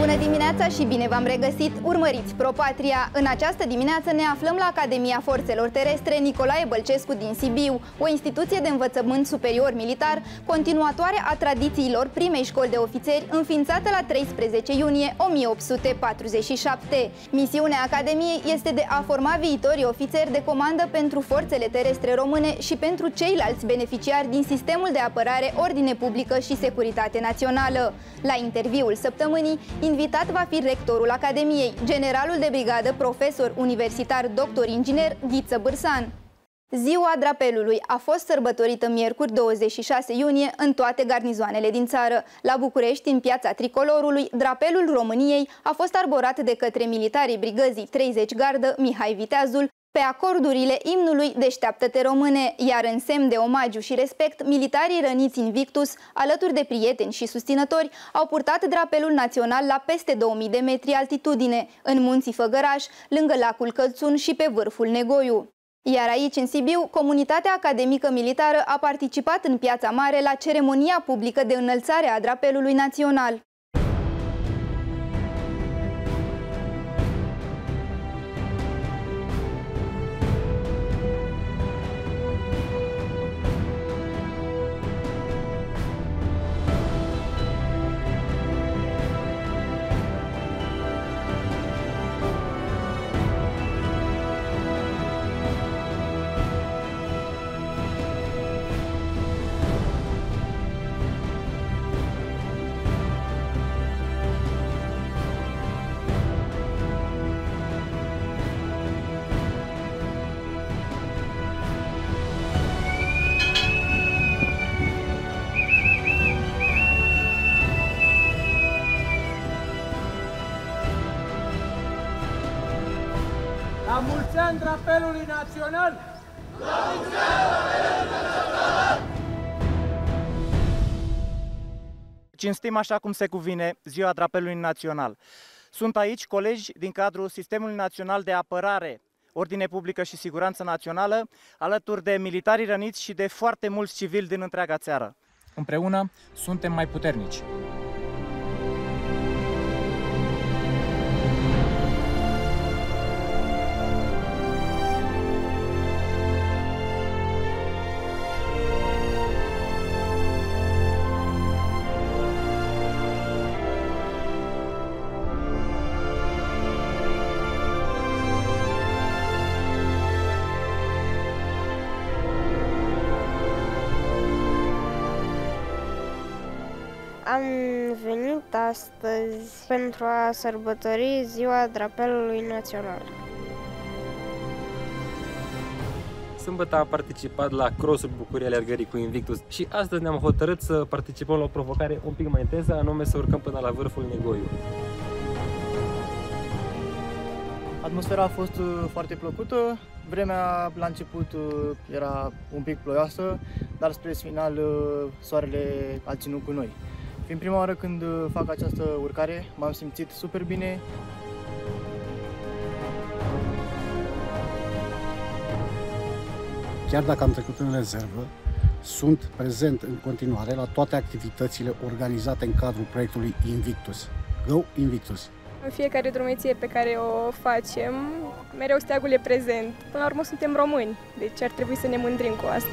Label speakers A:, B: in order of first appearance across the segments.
A: Bună dimineața și bine v-am regăsit! Urmăriți ProPatria! În această dimineață ne aflăm la Academia Forțelor Terestre Nicolae Bălcescu din Sibiu, o instituție de învățământ superior militar, continuatoare a tradițiilor primei școli de ofițeri, înființată la 13 iunie 1847. Misiunea Academiei este de a forma viitorii ofițeri de comandă pentru forțele terestre române și pentru ceilalți beneficiari din sistemul de apărare, ordine publică și securitate națională. La interviul săptămânii, invitat va fi rectorul Academiei, generalul de brigadă, profesor universitar, doctor inginer Ghiță Bârsan. Ziua drapelului a fost sărbătorită miercuri 26 iunie în toate garnizoanele din țară. La București, în piața Tricolorului, drapelul României a fost arborat de către militarii brigăzii 30 Gardă Mihai Viteazul pe acordurile imnului Deșteaptă-te române, iar în semn de omagiu și respect, militarii răniți Invictus, alături de prieteni și susținători, au purtat drapelul național la peste 2000 de metri altitudine, în munții Făgăraș, lângă lacul Călțun și pe vârful Negoiu. Iar aici, în Sibiu, comunitatea academică militară a participat în Piața Mare la ceremonia publică de înălțare a drapelului național.
B: La mulți ani drapelului național! La mulți ani drapelului național!
C: Cinstim așa cum se cuvine Ziua Drapelului Național. Sunt aici colegi din cadrul Sistemului Național de Apărare, Ordine Publică și Siguranță Națională, alături de militarii răniți și de foarte mulți civili din întreaga țară. Împreună suntem mai puternici.
D: Am venit astăzi pentru a sărbători Ziua Drapelului Național.
E: Sâmbătă am participat la crossul Bucurii Alergării cu Invictus și astăzi ne-am hotărât să participăm la o provocare un pic mai intensă, anume să urcăm până la vârful Negoiu.
F: Atmosfera a fost foarte plăcută, vremea la început era un pic ploioasă, dar spre final soarele a ținut cu noi. Fiind prima oară când fac această urcare, m-am simțit super bine.
G: Chiar dacă am trecut în rezervă, sunt prezent în continuare la toate activitățile organizate în cadrul proiectului Invictus. Go Invictus!
H: În fiecare drumeție pe care o facem, mereu steagul e prezent. Până la urmă suntem români, deci ar trebui să ne mândrim cu asta.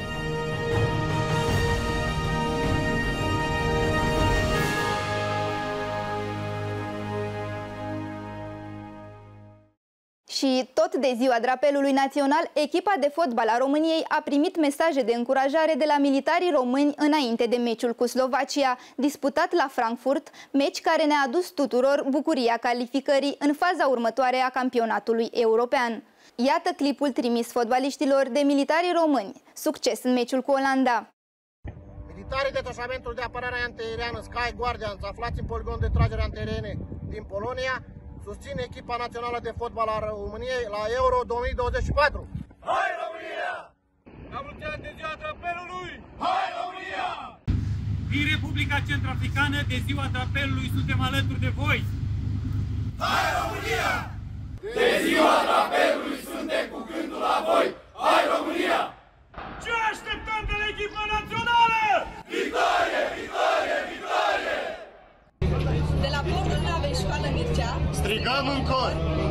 A: Și tot de Ziua Drapelului Național, echipa de fotbal a României a primit mesaje de încurajare de la militarii români înainte de meciul cu Slovacia, disputat la Frankfurt, meci care ne-a adus tuturor bucuria calificării în faza următoare a campionatului european. Iată clipul trimis fotbaliștilor de militarii români. Succes în meciul cu Olanda!
I: Militarii detașamentul de apărare antiaeriană Sky Guardians, aflați în poligon de tragere antiaeriene din Polonia, susține echipa națională de fotbal a României la Euro 2024.
B: Hai România! La mulți ani de Ziua Drapelului! Hai România!
J: Din Republica Centrafricană, de Ziua Drapelului, suntem alături de voi!
B: Hai România! De Ziua Drapelului suntem cu gândul la voi! Hai România! Ce așteptăm de la echipa națională? Victorie! Victorie! Victorie!
K: De la portul navei Școală Mircea
I: strigăm în cor.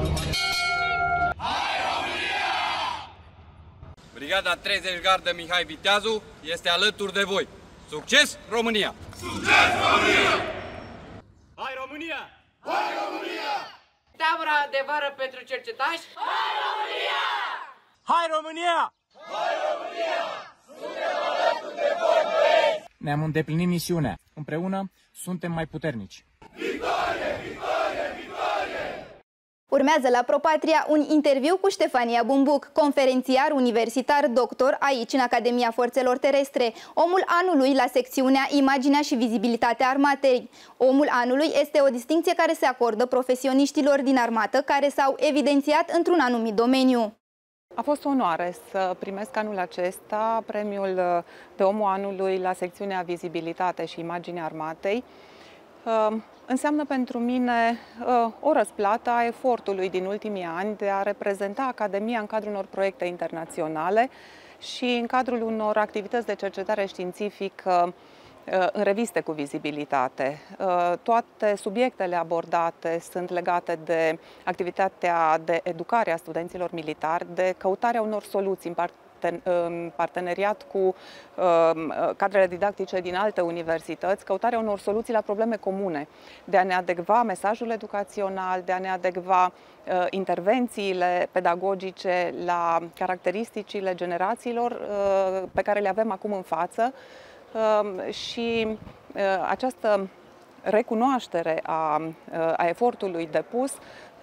B: Hai România!
L: Brigada 30 Gardă Mihai Viteazu este alături de voi. Succes România!
B: Succes România!
J: Hai România!
B: Hai România!
M: Tabăra de vară pentru cercetași.
B: Hai România!
J: Hai România!
B: Hai România! Suntem alături de voi, băieți!
C: Ne-am îndeplinit misiunea. Împreună suntem mai puternici.
B: Victorie! Victorie! Victorie!
A: Urmează la ProPatria un interviu cu Ștefania Bumbuc, conferențiar universitar doctor aici în Academia Forțelor Terestre, omul anului la secțiunea Imaginea și vizibilitatea armatei. Omul anului este o distincție care se acordă profesioniștilor din armată care s-au evidențiat într-un anumit domeniu.
N: A fost o onoare să primesc anul acesta premiul de omul anului la secțiunea Vizibilitate și Imaginea Armatei. Înseamnă pentru mine o răsplată a efortului din ultimii ani de a reprezenta Academia în cadrul unor proiecte internaționale și în cadrul unor activități de cercetare științifică în reviste cu vizibilitate. Toate subiectele abordate sunt legate de activitatea de educare a studenților militari, de căutarea unor soluții în parteneriat cu cadrele didactice din alte universități, căutarea unor soluții la probleme comune, de a ne adecva mesajul educațional, de a ne adecva intervențiile pedagogice la caracteristicile generațiilor pe care le avem acum în față. Și această recunoaștere a efortului depus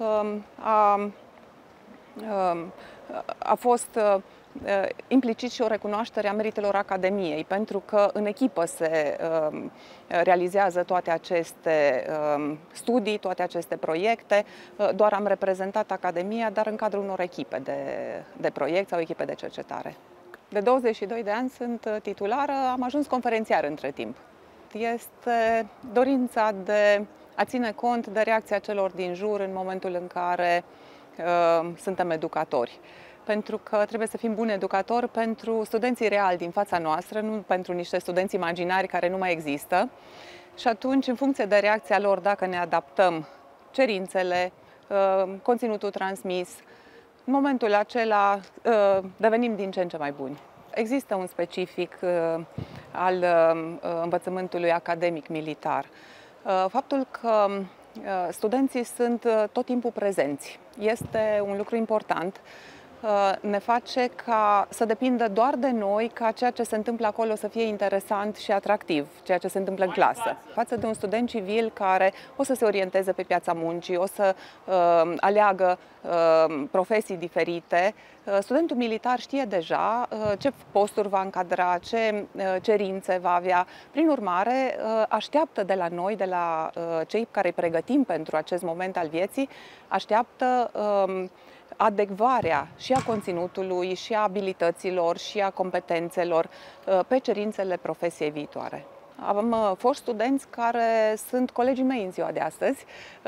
N: a fost implicit și o recunoaștere a meritelor Academiei, pentru că în echipă se realizează toate aceste studii, toate aceste proiecte. Doar am reprezentat Academia, dar în cadrul unor echipe de proiect sau echipe de cercetare. De 22 de ani sunt titulară, am ajuns conferențiar între timp. Este dorința de a ține cont de reacția celor din jur în momentul în care suntem educatori. Pentru că trebuie să fim buni educatori pentru studenții reali din fața noastră, nu pentru niște studenți imaginari care nu mai există. Și atunci, în funcție de reacția lor, dacă ne adaptăm cerințele, conținutul transmis, în momentul acela devenim din ce în ce mai buni. Există un specific al învățământului academic militar. Faptul că studenții sunt tot timpul prezenți este un lucru important. Ne face ca să depindă doar de noi ca ceea ce se întâmplă acolo să fie interesant și atractiv, ceea ce se întâmplă în clasă. Față de un student civil care o să se orienteze pe piața muncii, o să aleagă profesii diferite, studentul militar știe deja ce posturi va încadra, ce cerințe va avea. Prin urmare, așteaptă de la noi, de la cei care îi pregătim pentru acest moment al vieții, așteaptă adecvarea și a conținutului, și a abilităților, și a competențelor pe cerințele profesiei viitoare. Am foști studenți care sunt colegii mei în ziua de astăzi,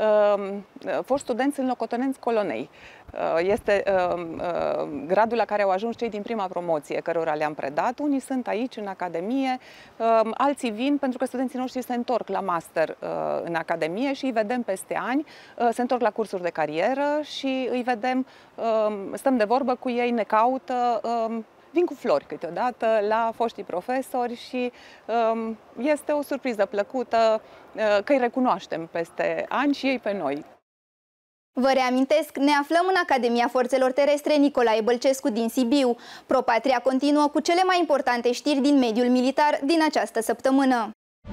N: foști studenți sunt locotenenți colonei. Este gradul la care au ajuns cei din prima promoție, cărora le-am predat. Unii sunt aici, în Academie, alții vin pentru că studenții noștri se întorc la master în Academie și îi vedem peste ani, se întorc la cursuri de carieră și îi vedem, stăm de vorbă cu ei, ne caută, vin cu flori câteodată la foștii profesori și este o surpriză plăcută că îi recunoaștem peste ani și ei pe noi.
A: Vă reamintesc, ne aflăm în Academia Forțelor Terestre Nicolae Bălcescu din Sibiu. ProPatria continuă cu cele mai importante știri din mediul militar din această săptămână.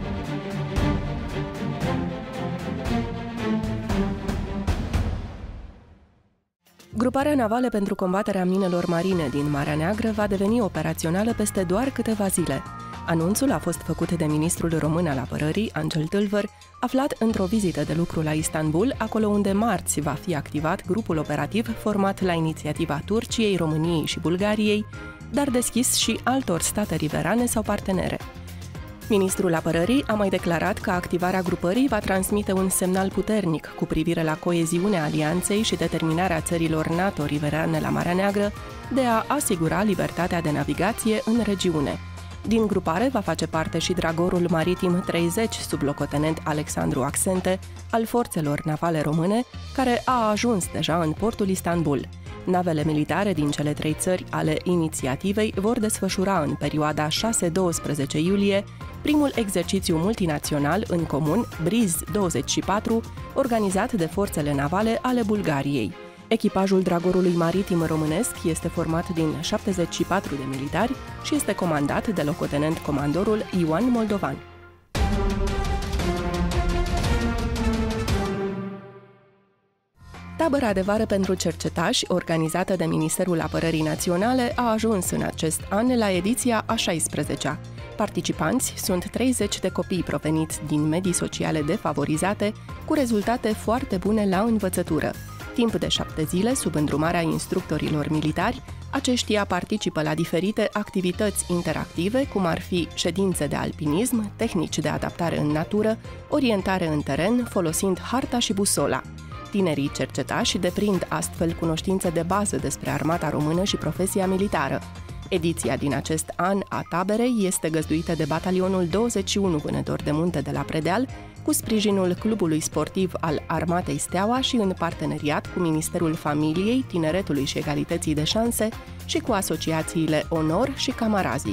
O: Gruparea navală pentru combaterea minelor marine din Marea Neagră va deveni operațională peste doar câteva zile. Anunțul a fost făcut de ministrul român al apărării, Angel Tâlvăr, aflat într-o vizită de lucru la Istanbul, acolo unde marți va fi activat grupul operativ format la inițiativa Turciei, României și Bulgariei, dar deschis și altor state riverane sau partenere. Ministrul apărării a mai declarat că activarea grupării va transmite un semnal puternic cu privire la coeziunea alianței și determinarea țărilor NATO riverane la Marea Neagră de a asigura libertatea de navigație în regiune. Din grupare va face parte și dragorul maritim 30 sub locotenent Alexandru Axente al forțelor navale române, care a ajuns deja în portul Istanbul. Navele militare din cele 3 țări ale inițiativei vor desfășura în perioada 6-12 iulie primul exercițiu multinațional în comun, Briz 24, organizat de forțele navale ale Bulgariei. Echipajul dragorului maritim românesc este format din 74 de militari și este comandat de locotenent comandorul Ioan Moldovan. Tabăra de vară pentru cercetași, organizată de Ministerul Apărării Naționale, a ajuns în acest an la ediția a 16-a. Participanți sunt 30 de copii proveniți din medii sociale defavorizate, cu rezultate foarte bune la învățătură. Timp de 7 zile, sub îndrumarea instructorilor militari, aceștia participă la diferite activități interactive, cum ar fi ședințe de alpinism, tehnici de adaptare în natură, orientare în teren, folosind harta și busola. Tinerii cercetași deprind astfel cunoștințe de bază despre armata română și profesia militară. Ediția din acest an a taberei este găzduită de Batalionul 21 Vânători de Munte de la Predeal, cu sprijinul Clubului Sportiv al Armatei Steaua și în parteneriat cu Ministerul Familiei, Tineretului și Egalității de Șanse și cu asociațiile Onor și Camarazii.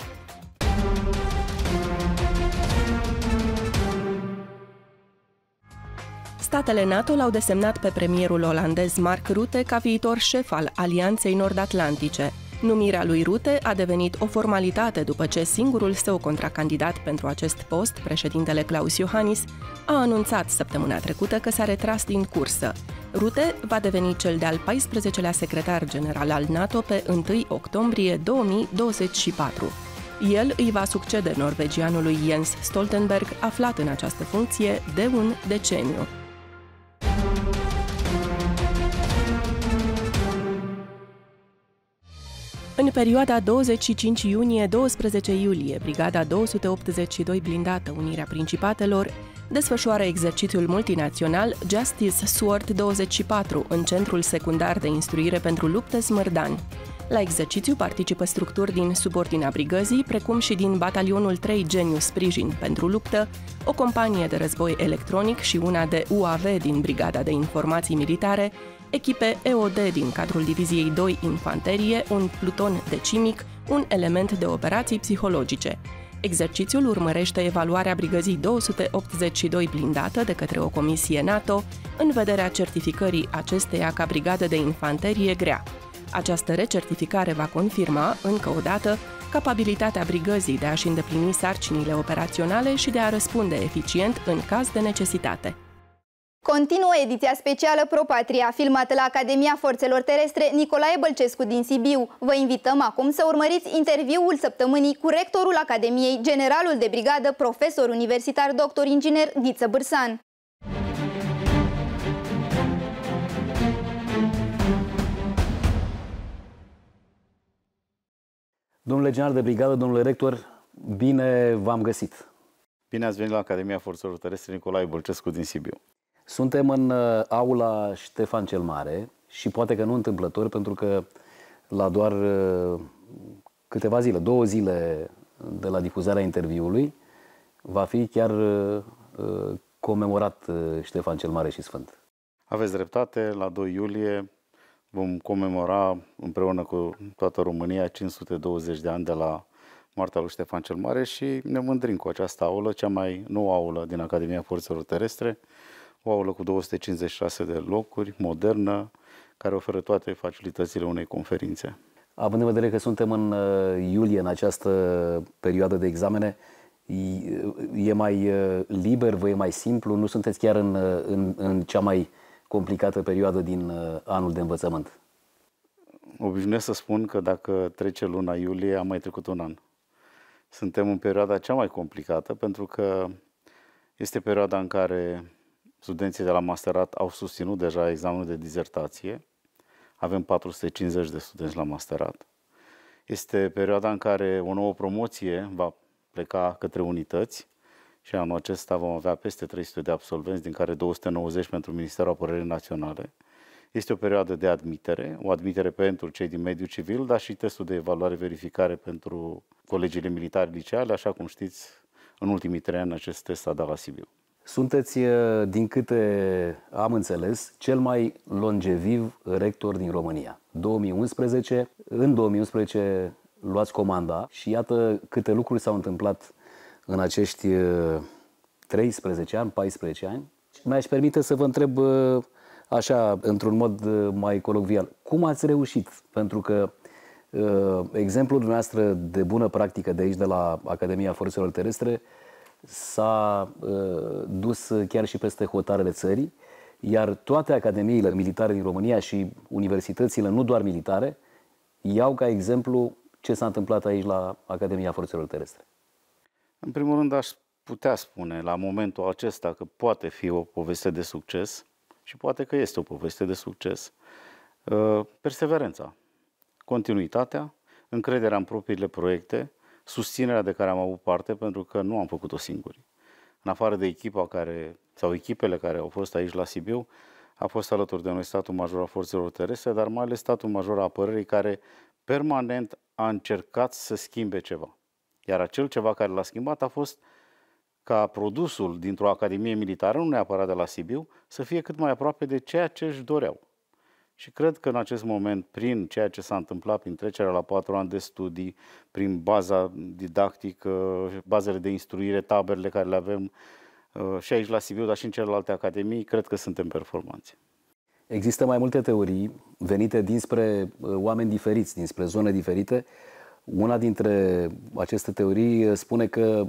O: Statele NATO l-au desemnat pe premierul olandez Mark Rutte ca viitor șef al Alianței Nord-Atlantice. Numirea lui Rutte a devenit o formalitate după ce singurul său contracandidat pentru acest post, președintele Klaus Iohannis, a anunțat săptămâna trecută că s-a retras din cursă. Rutte va deveni cel de-al 14-lea secretar general al NATO pe 1 octombrie 2024. El îi va succede norvegianului Jens Stoltenberg, aflat în această funcție de un deceniu. În perioada 25 iunie-12 iulie, Brigada 282 blindată Unirea Principatelor desfășoară exercițiul multinațional Justice Sword 24 în Centrul Secundar de Instruire pentru Luptă Smârdan. La exercițiu participă structuri din subordinea brigăzii, precum și din Batalionul 3 Geniu Sprijin pentru Luptă, o companie de război electronic și una de UAV din Brigada de Informații Militare, echipe EOD din cadrul Diviziei 2 Infanterie, un pluton de CIMIC, un element de operații psihologice. Exercițiul urmărește evaluarea brigăzii 282 blindată de către o comisie NATO în vederea certificării acesteia ca brigadă de infanterie grea. Această recertificare va confirma, încă o dată, capabilitatea brigăzii de a-și îndeplini sarcinile operaționale și de a răspunde eficient în caz de necesitate.
A: Continuă ediția specială Pro-Patria, filmată la Academia Forțelor Terestre Nicolae Bălcescu din Sibiu. Vă invităm acum să urmăriți interviul săptămânii cu rectorul Academiei, generalul de brigadă, profesor universitar, doctor inginer Ghiță Bârsan.
P: Domnule general de brigadă, domnule rector, bine v-am găsit.
Q: Bine ați venit la Academia Forțelor Terestre Nicolae Bălcescu din Sibiu.
P: Suntem în aula Ștefan cel Mare și poate că nu întâmplător, pentru că la doar câteva zile, 2 zile de la difuzarea interviului, va fi chiar comemorat Ștefan cel Mare și Sfânt.
Q: Aveți dreptate, la 2 iulie vom comemora împreună cu toată România 520 de ani de la moartea lui Ștefan cel Mare și ne mândrim cu această aulă, cea mai nouă aulă din Academia Forțelor Terestre, o aulă cu 256 de locuri, modernă, care oferă toate facilitățile unei conferințe.
P: Având în vedere că suntem în iulie, în această perioadă de examene, e mai liber, vă e mai simplu? Nu sunteți chiar în cea mai complicată perioadă din anul de învățământ?
Q: Obișnuiesc să spun că dacă trece luna iulie, a mai trecut un an. Suntem în perioada cea mai complicată, pentru că este perioada în care studenții de la masterat au susținut deja examenul de dizertație. Avem 450 de studenți la masterat. Este perioada în care o nouă promoție va pleca către unități și anul acesta vom avea peste 300 de absolvenți, din care 290 pentru Ministerul Apărării Naționale. Este o perioadă de admitere, o admitere pentru cei din mediul civil, dar și testul de evaluare-verificare pentru colegiile militare liceale. Așa cum știți, în ultimii 3 ani acest test s-a dat la Sibiu.
P: Sunteți, din câte am înțeles, cel mai longeviv rector din România. În 2011 luați comanda și iată câte lucruri s-au întâmplat în acești 13 ani, 14 ani. Mi-aș permite să vă întreb așa, într-un mod mai colocvial, cum ați reușit? Pentru că exemplul dumneavoastră de bună practică de aici, de la Academia Forțelor Terestre, s-a dus chiar și peste hotarele țării, iar toate academiile militare din România și universitățile, nu doar militare, iau ca exemplu ce s-a întâmplat aici la Academia Forțelor Terestre.
Q: În primul rând, aș putea spune la momentul acesta că poate fi o poveste de succes și poate că este o poveste de succes. Perseverența, continuitatea, încrederea în propriile proiecte, susținerea de care am avut parte, pentru că nu am făcut-o singuri. În afară de echipa sau echipele care au fost aici la Sibiu, a fost alături de noi Statul Major al Forțelor Terestre, dar mai ales Statul Major al Apărării, care permanent a încercat să schimbe ceva. Iar acel ceva care l-a schimbat a fost ca produsul dintr-o academie militară, nu neapărat de la Sibiu, să fie cât mai aproape de ceea ce își doreau. Și cred că în acest moment, prin ceea ce s-a întâmplat, prin trecerea la 4 ani de studii, prin baza didactică, bazele de instruire, taberele care le avem și aici la Sibiu, dar și în celelalte academii, cred că suntem performanți.
P: Există mai multe teorii venite dinspre oameni diferiți, dinspre zone diferite. Una dintre aceste teorii spune că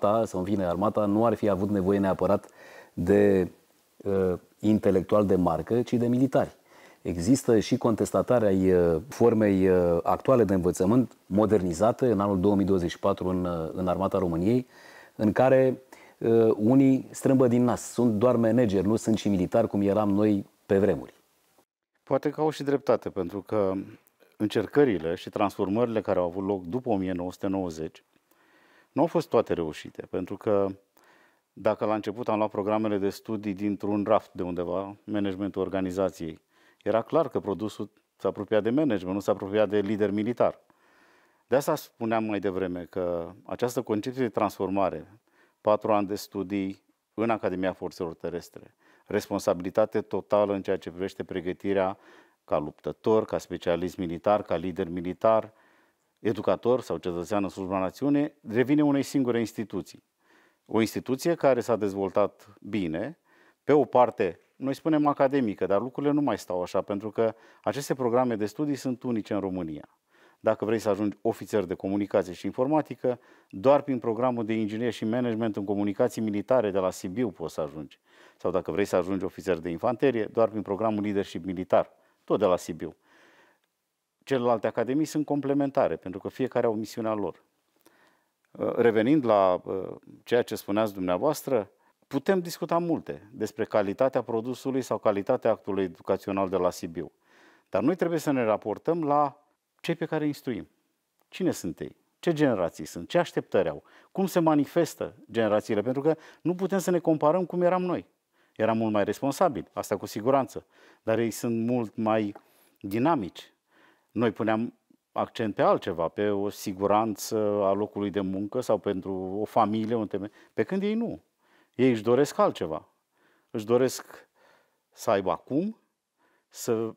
P: armata nu ar fi avut nevoie neapărat de intelectuali de marcă, ci de militari. Există și contestatarea formei actuale de învățământ modernizate în anul 2024 în Armata României, în care unii strâmbă din nas, sunt doar manageri, nu sunt și militari cum eram noi pe vremuri.
Q: Poate că au și dreptate, pentru că încercările și transformările care au avut loc după 1990 nu au fost toate reușite, pentru că dacă la început am luat programele de studii dintr-un raft de undeva, managementul organizației, era clar că produsul s-a apropiat de management, nu s-a apropiat de lider militar. De asta spuneam mai devreme că această concepție de transformare, 4 ani de studii în Academia Forțelor Terestre, responsabilitate totală în ceea ce privește pregătirea ca luptător, ca specialist militar, ca lider militar, educator sau cetățean în slujba națiunii, revine unei singure instituții. O instituție care s-a dezvoltat bine, pe o parte, noi spunem academică, dar lucrurile nu mai stau așa, pentru că aceste programe de studii sunt unice în România. Dacă vrei să ajungi ofițer de comunicație și informatică, doar prin programul de inginerie și management în comunicații militare de la Sibiu poți să ajungi. Sau dacă vrei să ajungi ofițer de infanterie, doar prin programul leadership militar, tot de la Sibiu. Celelalte academii sunt complementare, pentru că fiecare au misiunea lor. Revenind la ceea ce spuneați dumneavoastră, putem discuta multe despre calitatea produsului sau calitatea actului educațional de la Sibiu. Dar noi trebuie să ne raportăm la cei pe care îi instruim. Cine sunt ei? Ce generații sunt? Ce așteptări au? Cum se manifestă generațiile? Pentru că nu putem să ne comparăm cum eram noi. Eram mult mai responsabili, asta cu siguranță, dar ei sunt mult mai dinamici. Noi puneam accent pe altceva, pe o siguranță a locului de muncă sau pentru o familie, pe când ei nu. Ei își doresc altceva. Își doresc să aibă acum, să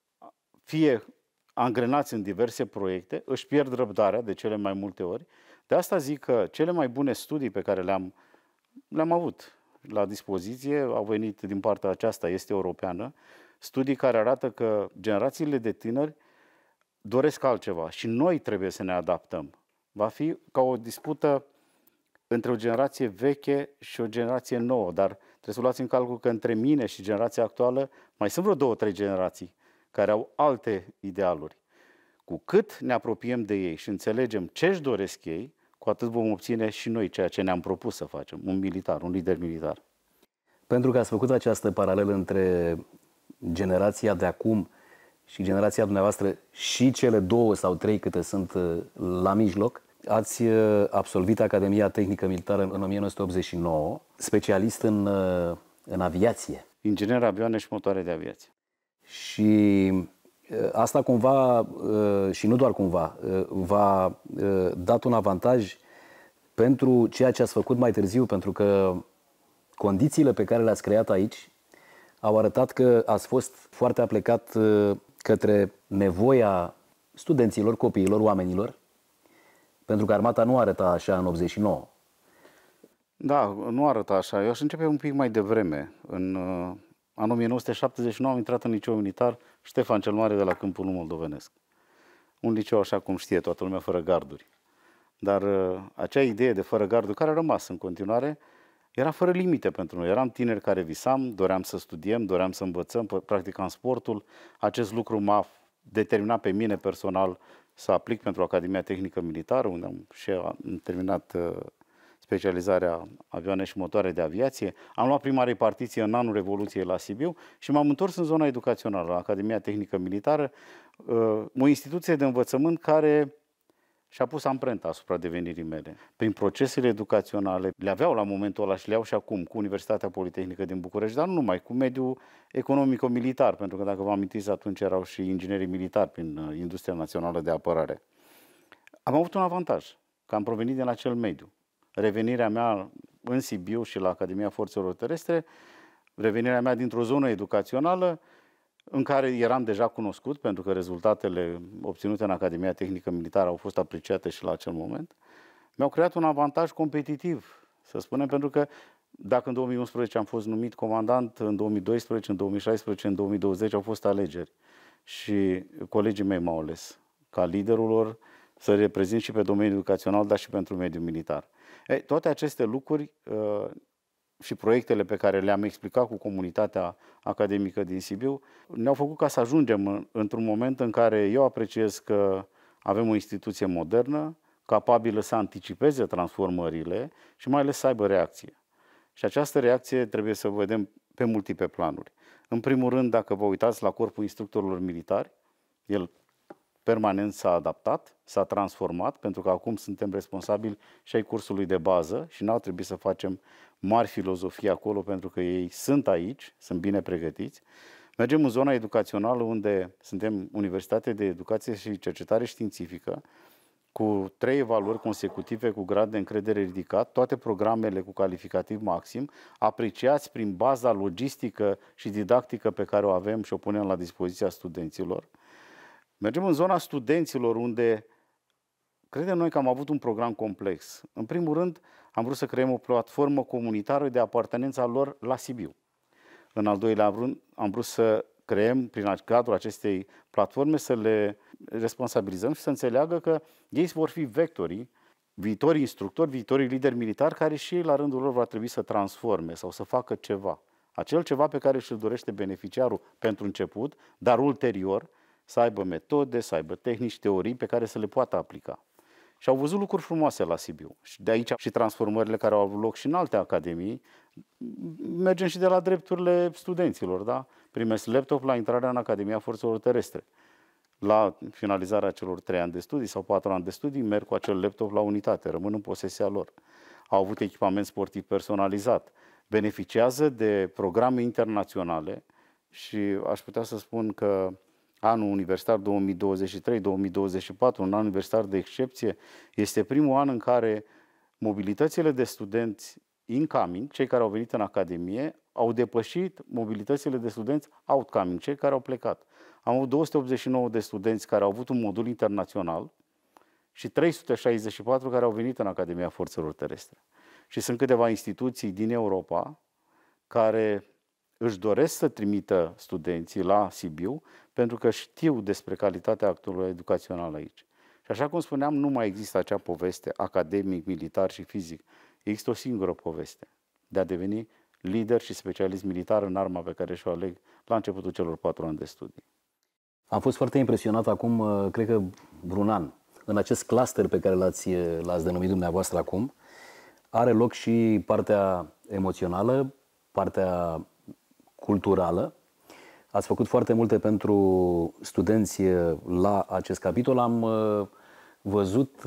Q: fie angrenați în diverse proiecte, își pierd răbdarea de cele mai multe ori. De asta zic că cele mai bune studii pe care le-am avut la dispoziție au venit din partea aceasta, este europeană, studii care arată că generațiile de tineri doresc altceva și noi trebuie să ne adaptăm. Va fi ca o dispută între o generație veche și o generație nouă, dar trebuie să luați în calcul că între mine și generația actuală mai sunt vreo 2-3 generații care au alte idealuri. Cu cât ne apropiem de ei și înțelegem ce își doresc ei, cu atât vom obține și noi ceea ce ne-am propus să facem, un lider militar.
P: Pentru că ați făcut această paralelă între generația de acum și generația dumneavoastră și cele 2 sau 3 câte sunt la mijloc, ați absolvit Academia Tehnică Militară în 1989, specialist în aviație.
Q: Inginer avioane și motoare de aviație.
P: Și asta cumva, și nu doar cumva, v-a dat un avantaj pentru ceea ce ați făcut mai târziu, pentru că condițiile pe care le-ați creat aici au arătat că ați fost foarte aplecat către nevoia studenților, copiilor, oamenilor, pentru că armata nu arăta așa în 89.
Q: Da, nu arăta așa. Eu aș începe un pic mai devreme. În anul 1979 am intrat în liceul militar Ștefan cel Mare de la Câmpul Nou Moldovenesc. Un liceu, așa cum știe toată lumea, fără garduri. Dar acea idee de fără garduri, care a rămas în continuare, era fără limite pentru noi. Eram tineri care visam, doream să studiem, doream să învățăm, practicam sportul. Acest lucru m-a determinat pe mine personal să aplic pentru Academia Tehnică Militară, unde am terminat specializarea avioane și motoare de aviație. Am luat prima repartiție în anul Revoluției la Sibiu și m-am întors în zona educațională, la Academia Tehnică Militară, o instituție de învățământ care și-a pus amprenta asupra devenirii mele. Prin procesele educaționale, le aveau la momentul ăla și le au și acum cu Universitatea Politehnică din București, dar nu numai, cu mediul economico-militar, pentru că dacă vă amintiți, atunci erau și inginerii militari prin Industria Națională de Apărare. Am avut un avantaj, că am provenit din acel mediu. Revenirea mea în Sibiu și la Academia Forțelor Terestre, revenirea mea dintr-o zonă educațională în care eram deja cunoscut, pentru că rezultatele obținute în Academia Tehnică Militară au fost apreciate și la acel moment, mi-au creat un avantaj competitiv, să spunem, pentru că dacă în 2011 am fost numit comandant, în 2012, în 2016, în 2020 au fost alegeri și colegii mei m-au ales ca liderul lor să reprezint și pe domeniul educațional, dar și pentru mediul militar. Toate aceste lucruri și proiectele pe care le-am explicat cu comunitatea academică din Sibiu ne-au făcut ca să ajungem într-un moment în care eu apreciez că avem o instituție modernă, capabilă să anticipeze transformările și mai ales să aibă reacție. Și această reacție trebuie să o vedem pe multiple planuri. În primul rând, dacă vă uitați la Corpul Instructorilor Militari, el permanent s-a adaptat, s-a transformat, pentru că acum suntem responsabili și ai cursului de bază și n-au trebuit să facem mari filozofii acolo, pentru că ei sunt aici, sunt bine pregătiți. Mergem în zona educațională, unde suntem Universitate de Educație și Cercetare Științifică, cu 3 evaluări consecutive cu grad de încredere ridicat, toate programele cu calificativ maxim, apreciați prin baza logistică și didactică pe care o avem și o punem la dispoziția studenților. Mergem în zona studenților, unde credem noi că am avut un program complex. În primul rând, am vrut să creăm o platformă comunitară de apartenență a lor la Sibiu. În al doilea rând, am vrut să creăm, prin cadrul acestei platforme, să le responsabilizăm și să înțeleagă că ei vor fi vectorii, viitorii instructori, viitorii lideri militari, care și ei, la rândul lor, va trebui să transforme sau să facă ceva. Acel ceva pe care și-l dorește beneficiarul pentru început, dar ulterior să aibă metode, să aibă tehnici, teorii pe care să le poată aplica. Și au văzut lucruri frumoase la Sibiu. Și de aici și transformările care au avut loc și în alte academii. Mergem și de la drepturile studenților, da? Primesc laptop la intrarea în Academia Forțelor Terestre. La finalizarea celor 3 ani de studii sau 4 ani de studii, merg cu acel laptop la unitate, rămân în posesia lor. Au avut echipament sportiv personalizat. Beneficiază de programe internaționale și aș putea să spun că anul universitar 2023-2024, un an universitar de excepție, este primul an în care mobilitățile de studenți incoming, cei care au venit în Academie, au depășit mobilitățile de studenți outcoming, cei care au plecat. Am avut 289 de studenți care au avut un modul internațional și 364 care au venit în Academia Forțelor Terestre. Și sunt câteva instituții din Europa care își doresc să trimită studenții la Sibiu pentru că știu despre calitatea actului educațional aici. Și așa cum spuneam, nu mai există acea poveste academic, militar și fizic. Există o singură poveste de a deveni lider și specialist militar în arma pe care și-o aleg la începutul celor 4 ani de studii.
P: Am fost foarte impresionat acum, cred că vreun an, în acest cluster pe care l-ați denumit dumneavoastră acum, are loc și partea emoțională, partea culturală. Ați făcut foarte multe pentru studenți la acest capitol. Am văzut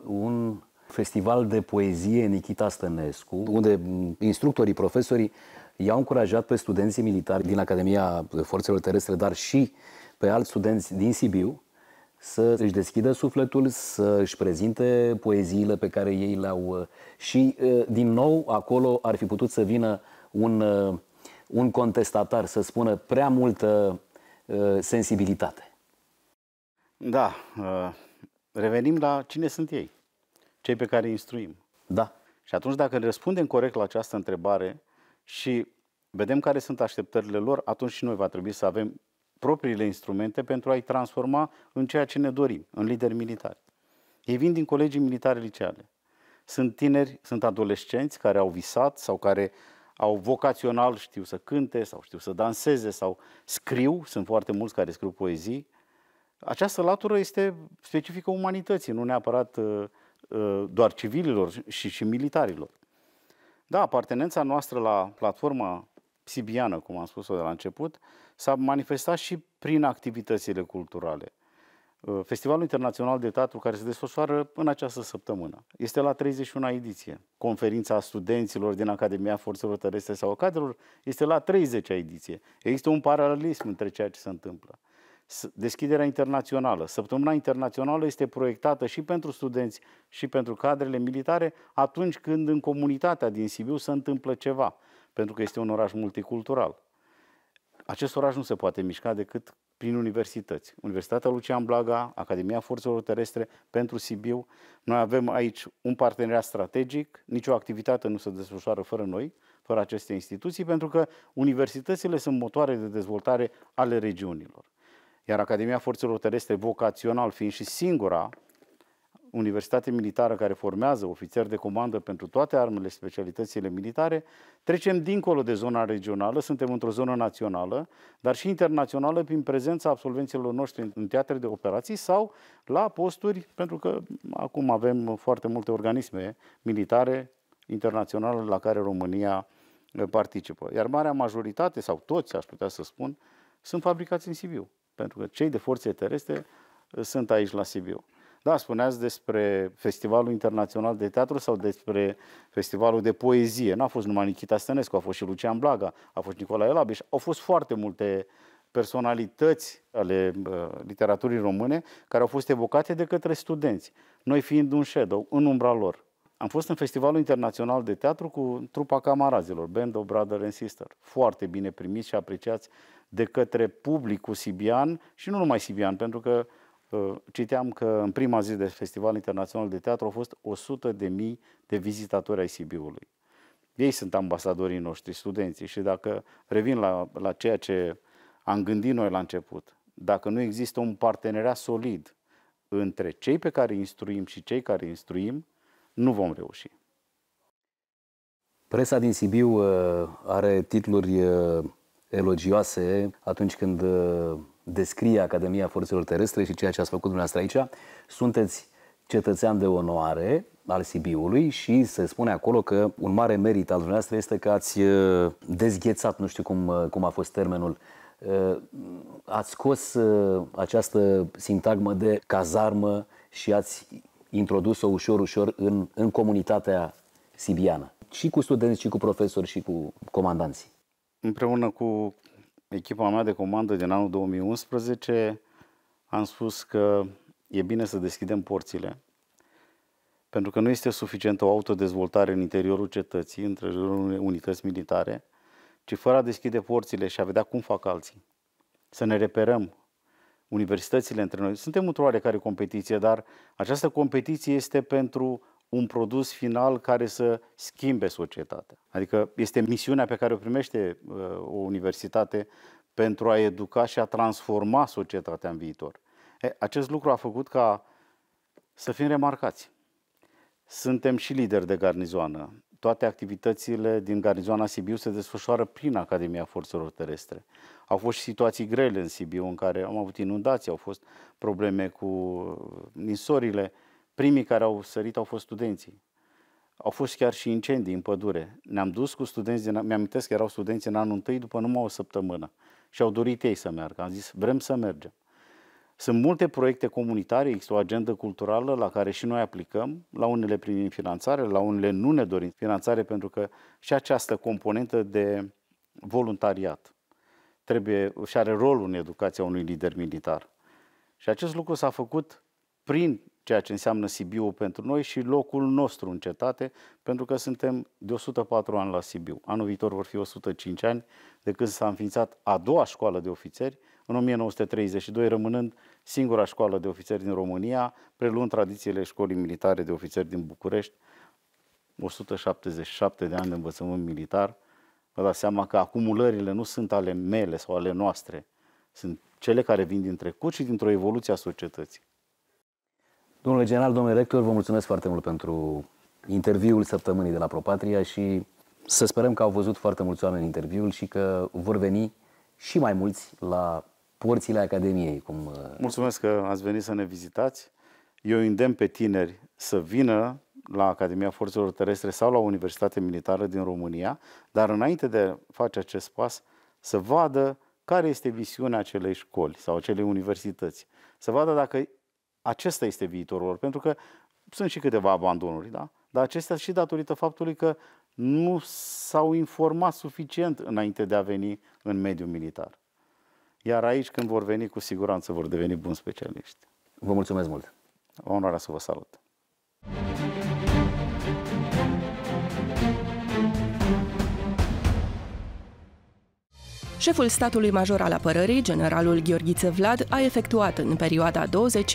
P: un festival de poezie Nikita Stănescu, unde instructorii, profesorii i-au încurajat pe studenții militari din Academia Forțelor Terestre, dar și pe alți studenți din Sibiu să își deschidă sufletul, să își prezinte poeziile pe care ei le-au. Și, din nou, acolo ar fi putut să vină un contestatar, să spună prea multă sensibilitate.
Q: Da, revenim la cine sunt ei, cei pe care îi instruim.
P: Da.
Q: Și atunci, dacă răspundem corect la această întrebare și vedem care sunt așteptările lor, atunci și noi va trebui să avem propriile instrumente pentru a-i transforma în ceea ce ne dorim, în lideri militari. Ei vin din colegii militare liceale. Sunt tineri, sunt adolescenți care au visat sau care au vocațional, știu să cânte sau știu să danseze sau scriu, sunt foarte mulți care scriu poezii. Această latură este specifică umanității, nu neapărat doar civililor și militarilor. Da, apartenența noastră la platforma sibiană, cum am spus-o de la început, s-a manifestat și prin activitățile culturale. Festivalul Internațional de Teatru, care se desfășoară în această săptămână, este la 31-a ediție. Conferința studenților din Academia Forțelor Terestre sau cadrelor este la 30-a ediție. Există un paralelism între ceea ce se întâmplă. Deschiderea internațională. Săptămâna internațională este proiectată și pentru studenți și pentru cadrele militare atunci când în comunitatea din Sibiu se întâmplă ceva, pentru că este un oraș multicultural. Acest oraș nu se poate mișca decât prin universități. Universitatea Lucian Blaga, Academia Forțelor Terestre pentru Sibiu. Noi avem aici un parteneriat strategic, nicio activitate nu se desfășoară fără noi, fără aceste instituții, pentru că universitățile sunt motoare de dezvoltare ale regiunilor. Iar Academia Forțelor Terestre, vocațional, fiind și singura universitate militară care formează ofițeri de comandă pentru toate armele și specialitățile militare, trecem dincolo de zona regională, suntem într-o zonă națională, dar și internațională prin prezența absolvenților noștri în teatre de operații sau la posturi, pentru că acum avem foarte multe organisme militare internaționale la care România participă. Iar marea majoritate, sau toți, aș putea să spun, sunt fabricați în Sibiu, pentru că cei de forțe terestre sunt aici la Sibiu. Da, spuneați despre Festivalul Internațional de Teatru sau despre Festivalul de Poezie. N-a fost numai Nichita Stănescu, a fost și Lucian Blaga, a fost Nicolae Labiș, au fost foarte multe personalități ale literaturii române care au fost evocate de către studenți, noi fiind un shadow, în umbra lor. Am fost în Festivalul Internațional de Teatru cu trupa Camarazilor, Band of Brother and Sister, foarte bine primiți și apreciați de către publicul sibian și nu numai sibian, pentru că citeam că în prima zi de Festival Internațional de Teatru au fost 100.000 de vizitatori ai Sibiului. Ei sunt ambasadorii noștri, studenții, și dacă revin la ceea ce am gândit noi la început, dacă nu există un parteneriat solid între cei pe care îi instruim și cei care îi instruim, nu vom reuși.
P: Presa din Sibiu are titluri elogioase atunci când descrie Academia Forțelor Terestre și ceea ce ați făcut dumneavoastră aici. Sunteți cetățean de onoare al Sibiului și se spune acolo că un mare merit al dumneavoastră este că ați dezghețat, nu știu cum a fost termenul, ați scos această sintagmă de cazarmă și ați introdus-o ușor, ușor în comunitatea sibiană. Și cu studenți, și cu profesori, și cu comandanții.
Q: Împreună cu echipa mea de comandă din anul 2011 am spus că e bine să deschidem porțile, pentru că nu este suficientă o autodezvoltare în interiorul cetății, între unități militare, ci fără a deschide porțile și a vedea cum fac alții. Să ne reperăm universitățile între noi. Suntem într-o oarecare competiție, dar această competiție este pentru un produs final care să schimbe societatea. Adică este misiunea pe care o primește o universitate pentru a educa și a transforma societatea în viitor. Acest lucru a făcut ca să fim remarcați. Suntem și lideri de garnizoană. Toate activitățile din garnizoana Sibiu se desfășoară prin Academia Forțelor Terestre. Au fost și situații grele în Sibiu în care am avut inundații, au fost probleme cu ninsorile. Primii care au sărit au fost studenții. Au fost chiar și incendii în pădure. Ne-am dus cu studenți, mi-amintesc că erau studenți în anul întâi după numai o săptămână și au dorit ei să meargă. Am zis, vrem să mergem. Sunt multe proiecte comunitare, există o agendă culturală la care și noi aplicăm, la unele primim finanțare, la unele nu ne dorim finanțare, pentru că și această componentă de voluntariat. Și are rolul în educația unui lider militar. Și acest lucru s-a făcut prin ceea ce înseamnă Sibiu pentru noi și locul nostru în cetate, pentru că suntem de 104 ani la Sibiu. Anul viitor vor fi 105 ani de când s-a înființat a doua școală de ofițeri, în 1932, rămânând singura școală de ofițeri din România, preluând tradițiile școlii militare de ofițeri din București, 177 de ani de învățământ militar. Vă dați seama că acumulările nu sunt ale mele sau ale noastre, sunt cele care vin din trecut și dintr-o evoluție a societății.
P: Domnule general, domnule rector, vă mulțumesc foarte mult pentru interviul săptămânii de la ProPatria și să sperăm că au văzut foarte mulți oameni interviul și că vor veni și mai mulți la porțile Academiei.
Q: Mulțumesc că ați venit să ne vizitați. Eu îndemn pe tineri să vină la Academia Forțelor Terestre sau la Universitatea Militară din România, dar înainte de a face acest pas, să vadă care este visiunea acelei școli sau acelei universități. Să vadă dacă acesta este viitorul lor, pentru că sunt și câteva abandonuri, da? Dar acestea și datorită faptului că nu s-au informat suficient înainte de a veni în mediul militar. Iar aici, când vor veni, cu siguranță vor deveni buni specialiști.
P: Vă mulțumesc mult!
Q: Onoarea să vă salut!
O: Șeful statului major al apărării, generalul Gheorghiță Vlad, a efectuat în perioada 25-27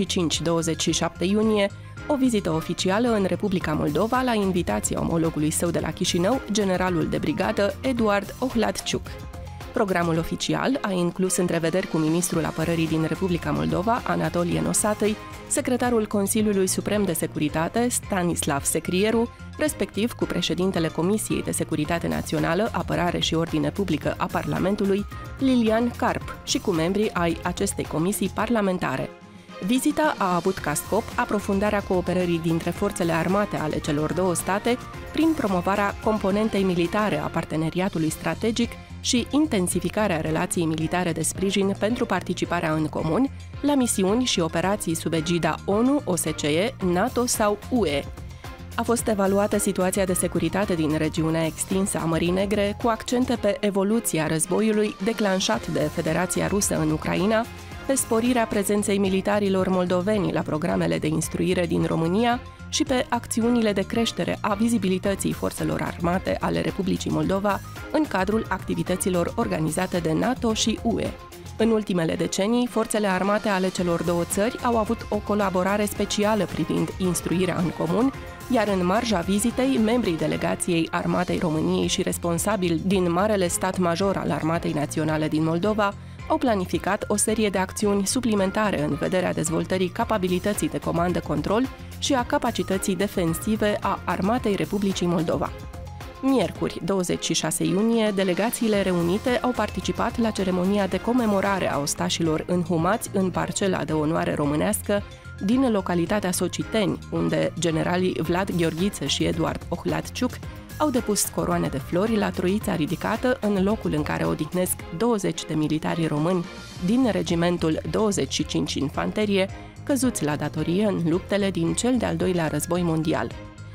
O: iunie o vizită oficială în Republica Moldova la invitația omologului său de la Chișinău, generalul de brigadă Eduard Ohladciuc. Programul oficial a inclus întrevederi cu ministrul apărării din Republica Moldova, Anatolie Nosatăi, secretarul Consiliului Suprem de Securitate, Stanislav Secrieru, respectiv cu președintele Comisiei de Securitate Națională, Apărare și Ordine Publică a Parlamentului, Lilian Carp, și cu membrii ai acestei comisii parlamentare. Vizita a avut ca scop aprofundarea cooperării dintre forțele armate ale celor două state prin promovarea componentei militare a parteneriatului strategic și intensificarea relației militare de sprijin pentru participarea în comun la misiuni și operații sub egida ONU, OSCE, NATO sau UE. A fost evaluată situația de securitate din regiunea extinsă a Mării Negre, cu accente pe evoluția războiului declanșat de Federația Rusă în Ucraina, pe sporirea prezenței militarilor moldoveni la programele de instruire din România și pe acțiunile de creștere a vizibilității forțelor armate ale Republicii Moldova în cadrul activităților organizate de NATO și UE. În ultimele decenii, forțele armate ale celor două țări au avut o colaborare specială privind instruirea în comun, iar în marja vizitei, membrii delegației Armatei României și responsabili din Marele Stat Major al Armatei Naționale din Moldova au planificat o serie de acțiuni suplimentare în vederea dezvoltării capabilității de comandă-control și a capacității defensive a Armatei Republicii Moldova. Miercuri, 26 iunie, delegațiile reunite au participat la ceremonia de comemorare a ostașilor înhumați în parcela de onoare românească din localitatea Sociteni, unde generalii Vlad Gheorghiță și Eduard Ohladciuc au depus coroane de flori la troița ridicată în locul în care odihnesc 20 de militari români din regimentul 25 Infanterie, căzuți la datorie în luptele din cel de-al doilea război mondial.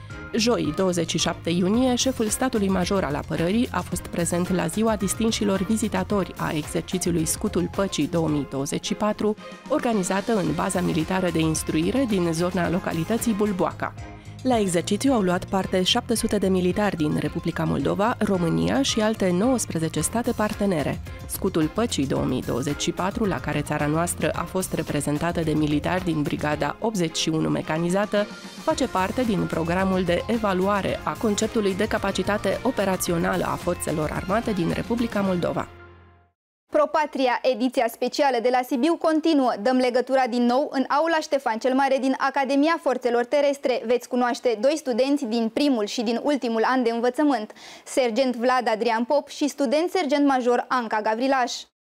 O: Joi, 27 iunie, șeful statului major al apărării a fost prezent la ziua distinșilor vizitatori a exercițiului Scutul Păcii 2024, organizată în baza militară de instruire din zona localității Bulboaca. La exercițiu au luat parte 700 de militari din Republica Moldova, România și alte 19 state partenere. Scutul Păcii 2024, la care țara noastră a fost reprezentată de militari din Brigada 81 mecanizată, face parte din programul de evaluare a conceptului de capacitate operațională a forțelor armate din Republica Moldova.
A: ProPatria, ediția specială de la Sibiu, continuă. Dăm legătura din nou în aula Ștefan cel Mare din Academia Forțelor Terestre. Veți cunoaște doi studenți din primul și din ultimul an de învățământ, sergent Vlad Adrian Pop și student sergent major Anca Gavrilaș.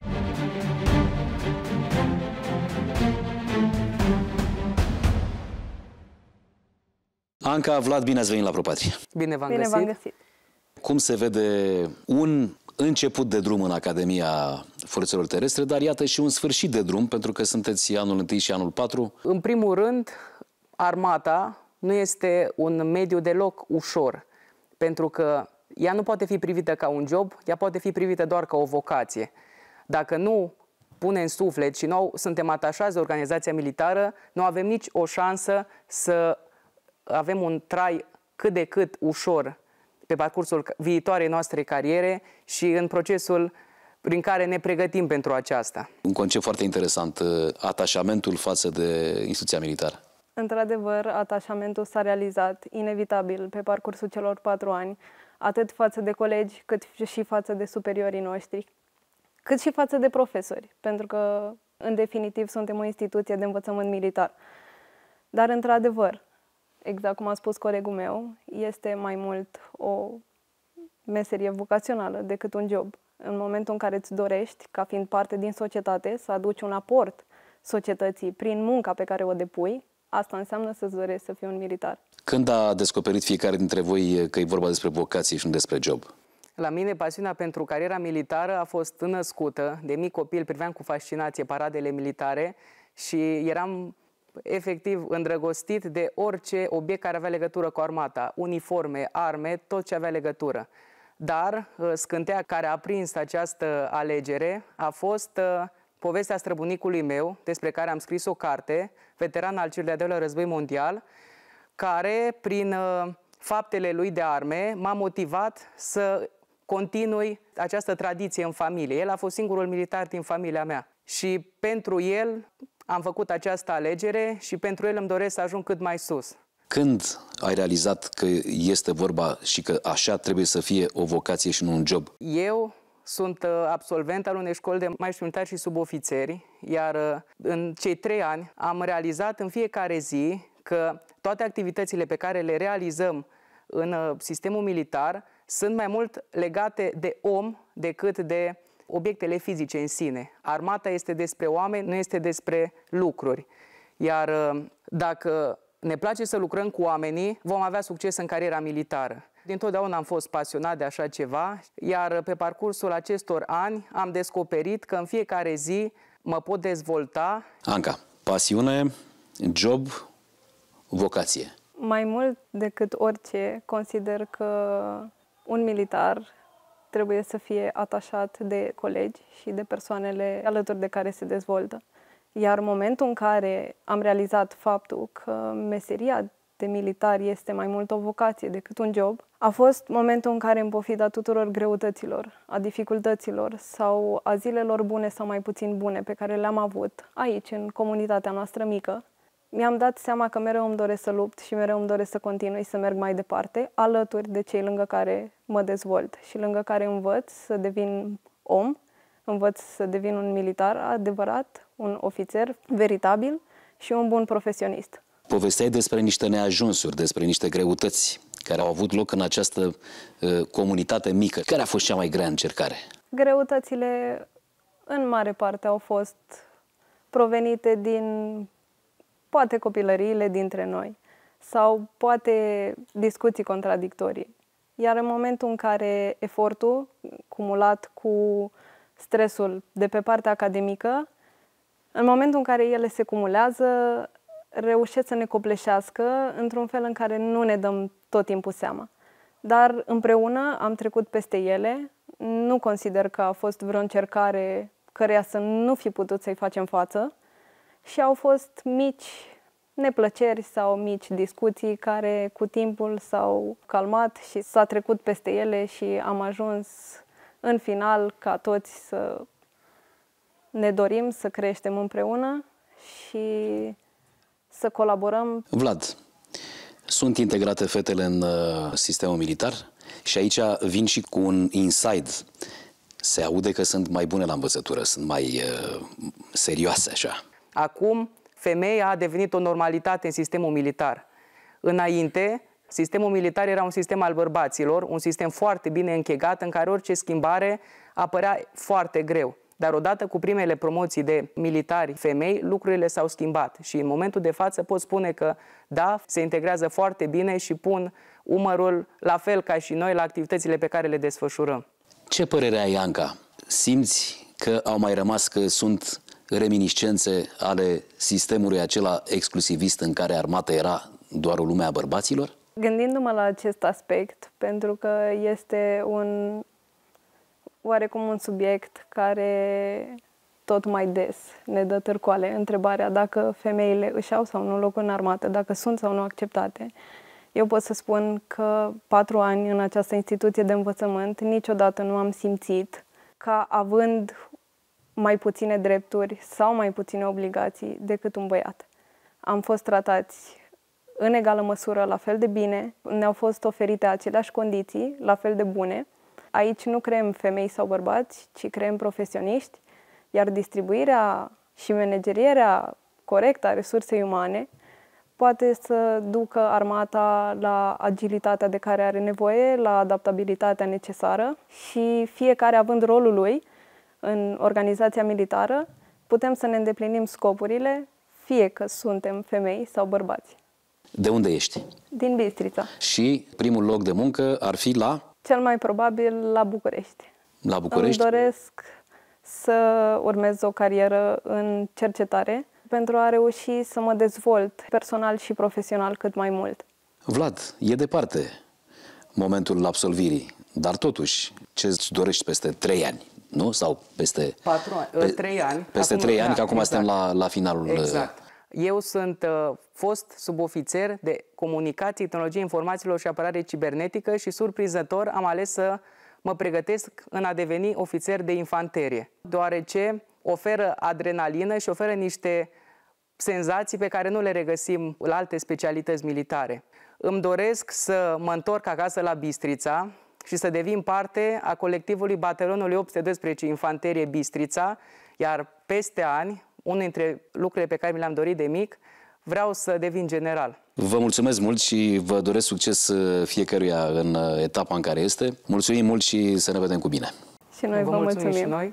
P: Anca, Vlad, bine ați venit la ProPatria.
R: Bine v-am găsit.
P: Cum se vede un început de drum în Academia Forțelor Terestre, dar iată și un sfârșit de drum, pentru că sunteți anul 1 și anul 4.
R: În primul rând, armata nu este un mediu deloc ușor, pentru că ea nu poate fi privită ca un job, ea poate fi privită doar ca o vocație. Dacă nu punem în suflet și nu suntem atașați de organizația militară, nu avem nici o șansă să avem un trai cât de cât ușor pe parcursul viitoarei noastre cariere și în procesul prin care ne pregătim pentru aceasta.
P: Un concept foarte interesant, atașamentul față de instituția militară.
S: Într-adevăr, atașamentul s-a realizat inevitabil pe parcursul celor 4 ani, atât față de colegi, cât și față de superiorii noștri, cât și față de profesori, pentru că, în definitiv, suntem o instituție de învățământ militar. Dar, într-adevăr, exact cum a spus colegul meu, este mai mult o meserie vocațională decât un job. În momentul în care îți dorești, ca fiind parte din societate, să aduci un aport societății prin munca pe care o depui, asta înseamnă să-ți dorești să fii un militar.
P: Când a descoperit fiecare dintre voi că e vorba despre vocație și nu despre job?
R: La mine, pasiunea pentru cariera militară a fost născută. De mic copil priveam cu fascinație paradele militare și eram efectiv îndrăgostit de orice obiect care avea legătură cu armata, uniforme, arme, tot ce avea legătură. Dar scânteia care a prins această alegere a fost povestea străbunicului meu, despre care am scris o carte, veteran al celui de-al doilea război mondial, care, prin faptele lui de arme, m-a motivat să continui această tradiție în familie. El a fost singurul militar din familia mea și pentru el am făcut această alegere și pentru el îmi doresc să ajung cât mai sus.
P: Când ai realizat că este vorba și că așa trebuie să fie o vocație și nu un job?
R: Eu sunt absolvent al unei școli de maestri militari și subofițeri, iar în cei 3 ani am realizat în fiecare zi că toate activitățile pe care le realizăm în sistemul militar sunt mai mult legate de om decât de obiectele fizice în sine. Armata este despre oameni, nu este despre lucruri. Iar dacă ne place să lucrăm cu oamenii, vom avea succes în cariera militară. Dintotdeauna am fost pasionat de așa ceva, iar pe parcursul acestor ani am descoperit că în fiecare zi mă pot dezvolta.
P: Anca, pasiune, job, vocație.
S: Mai mult decât orice, consider că un militar trebuie să fie atașat de colegi și de persoanele alături de care se dezvoltă. Iar momentul în care am realizat faptul că meseria de militar este mai mult o vocație decât un job, a fost momentul în care, în pofida tuturor greutăților, a dificultăților sau a zilelor bune sau mai puțin bune pe care le-am avut aici, în comunitatea noastră mică, mi-am dat seama că mereu îmi doresc să lupt și mereu îmi doresc să continui să merg mai departe, alături de cei lângă care mă dezvolt și lângă care învăț să devin om, învăț să devin un militar adevărat, un ofițer veritabil și un bun profesionist.
P: Povesteai despre niște neajunsuri, despre niște greutăți care au avut loc în această comunitate mică. Care a fost cea mai grea încercare?
S: Greutățile, în mare parte, au fost provenite din, poate, copilăriile dintre noi sau poate discuții contradictorii. Iar în momentul în care efortul, cumulat cu stresul de pe partea academică, în momentul în care ele se cumulează, reușesc să ne copleșească într-un fel în care nu ne dăm tot timpul seama. Dar împreună am trecut peste ele, nu consider că a fost vreo încercare căreia să nu fi putut să-i facem față și au fost mici neplăceri sau mici discuții care cu timpul s-au calmat și s-a trecut peste ele și am ajuns în final ca toți să ne dorim să creștem împreună și să colaborăm.
P: Vlad, sunt integrate fetele în sistemul militar și aici vin și cu un inside. Se aude că sunt mai bune la învățătură, sunt mai serioase așa.
R: Acum, femeia a devenit o normalitate în sistemul militar. Înainte, sistemul militar era un sistem al bărbaților, un sistem foarte bine închegat, în care orice schimbare apărea foarte greu. Dar odată cu primele promoții de militari femei, lucrurile s-au schimbat și în momentul de față pot spune că da, se integrează foarte bine și pun umărul la fel ca și noi la activitățile pe care le desfășurăm.
P: Ce părere ai, Anca? Simți că au mai rămas, că sunt reminiscențe ale sistemului acela exclusivist în care armata era doar o lume a bărbaților?
S: Gândindu-mă la acest aspect, pentru că este oarecum un subiect care tot mai des ne dă târcoale, întrebarea dacă femeile își au sau nu locul în armată, dacă sunt sau nu acceptate. Eu pot să spun că 4 ani în această instituție de învățământ niciodată nu am simțit ca având mai puține drepturi sau mai puține obligații decât un băiat. Am fost tratați în egală măsură la fel de bine, ne-au fost oferite aceleași condiții, la fel de bune. Aici nu creăm femei sau bărbați, ci creăm profesioniști, iar distribuirea și managerierea corectă a resursei umane poate să ducă armata la agilitatea de care are nevoie, la adaptabilitatea necesară și fiecare având rolul lui în organizația militară, putem să ne îndeplinim scopurile, fie că suntem femei sau bărbați.
P: De unde ești?
S: Din Bistrița.
P: Și primul loc de muncă ar fi la?
S: Cel mai probabil la București.
P: La București?
S: Îmi doresc să urmez o carieră în cercetare pentru a reuși să mă dezvolt personal și profesional cât mai mult.
P: Vlad, e departe momentul absolvirii, dar totuși, ce îți dorești peste 3 ani? Nu? Sau peste
R: 3 ani.
P: Peste 3 ani, că acum suntem la finalul.
R: Exact. Eu sunt fost subofițer de comunicații, tehnologie informațiilor și apărare cibernetică și surprinzător am ales să mă pregătesc în a deveni ofițer de infanterie, deoarece oferă adrenalină și oferă niște senzații pe care nu le regăsim la alte specialități militare. Îmi doresc să mă întorc acasă la Bistrița și să devin parte a colectivului batalionului 812 Infanterie Bistrița, iar peste ani, unul dintre lucrurile pe care mi le-am dorit de mic, vreau să devin general.
P: Vă mulțumesc mult și vă doresc succes fiecăruia în etapa în care este. Mulțumim mult și să ne vedem cu bine.
S: Și noi vă mulțumim.
R: Și noi.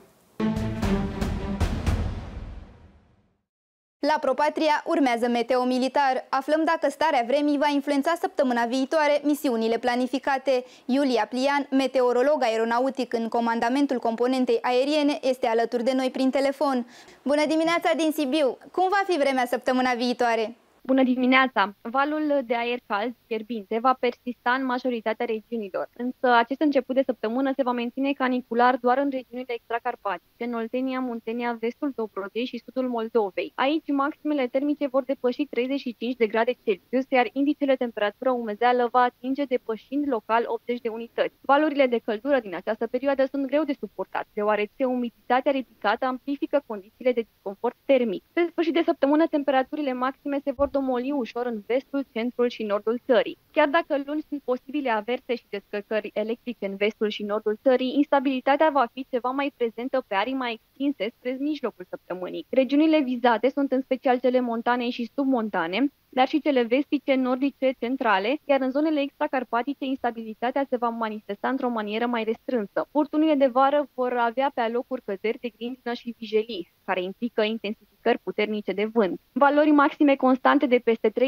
A: La ProPatria urmează Meteo Militar. Aflăm dacă starea vremii va influența săptămâna viitoare misiunile planificate. Iulia Plian, meteorolog aeronautic în comandamentul componentei aeriene, este alături de noi prin telefon. Bună dimineața din Sibiu! Cum va fi vremea săptămâna viitoare?
T: Bună dimineața! Valul de aer cald, fierbinte, va persista în majoritatea regiunilor, însă acest început de săptămână se va menține canicular doar în regiunile extracarpatice, în Oltenia, Muntenia, vestul Dobrogei și sudul Moldovei. Aici maximele termice vor depăși 35 de grade Celsius, iar indicele temperatură-umezeală va atinge depășind local 80 de unități. Valurile de căldură din această perioadă sunt greu de suportat, deoarece umiditatea ridicată amplifică condițiile de disconfort termic. Pe sfârșit de săptămână, temperaturile maxime se vor domoli ușor în vestul, centrul și nordul țării. Chiar dacă luni sunt posibile averse și descărcări electrice în vestul și nordul țării, instabilitatea va fi ceva mai prezentă pe arii mai extinse spre mijlocul săptămânii. Regiunile vizate sunt în special cele montane și submontane, dar și cele vestice, nordice, centrale, iar în zonele extracarpatice instabilitatea se va manifesta într-o manieră mai restrânsă. Furtunile de vară vor avea pe alocuri căderi de grindină și vijelii, care implică intensificări puternice de vânt. Valori maxime constante de peste 35-36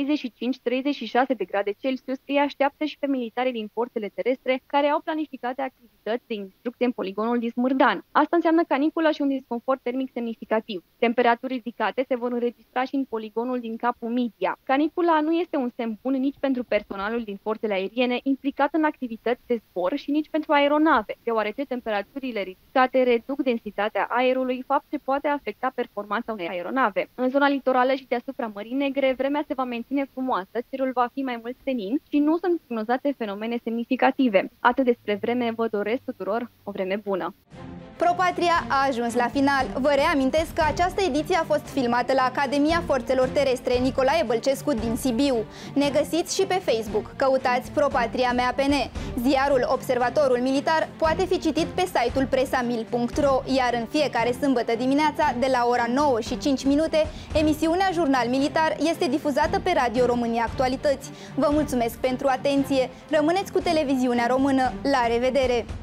T: de grade Celsius îi așteaptă și pe militari din forțele terestre care au planificate activități de instrucție în poligonul din Smârdan. Asta înseamnă caniculă și un disconfort termic semnificativ. Temperaturi ridicate se vor înregistra și în poligonul din Capul Midia. Canicula nu este un semn bun nici pentru personalul din forțele aeriene implicat în activități de zbor și nici pentru aeronave, deoarece temperaturile ridicate reduc densitatea aerului, fapt ce poate afecta performanța unei aeronave. În zona litorală și deasupra Mării Negre, vremea se va menține frumoasă, cerul va fi mai mult senin și nu sunt prognozate fenomene semnificative. Atât despre vreme, vă doresc tuturor o vreme bună!
A: ProPatria a ajuns la final. Vă reamintesc că această ediție a fost filmată la Academia Forțelor Terestre Nicolae Bălcescu din Sibiu. Ne găsiți și pe Facebook. Căutați ProPatria MAPN. Ziarul Observatorul Militar poate fi citit pe site-ul presamil.ro, iar în fiecare sâmbătă dimineața, de la ora 9 și 5 minute, emisiunea Jurnal Militar este difuzată pe Radio România Actualități. Vă mulțumesc pentru atenție. Rămâneți cu televiziunea română. La revedere!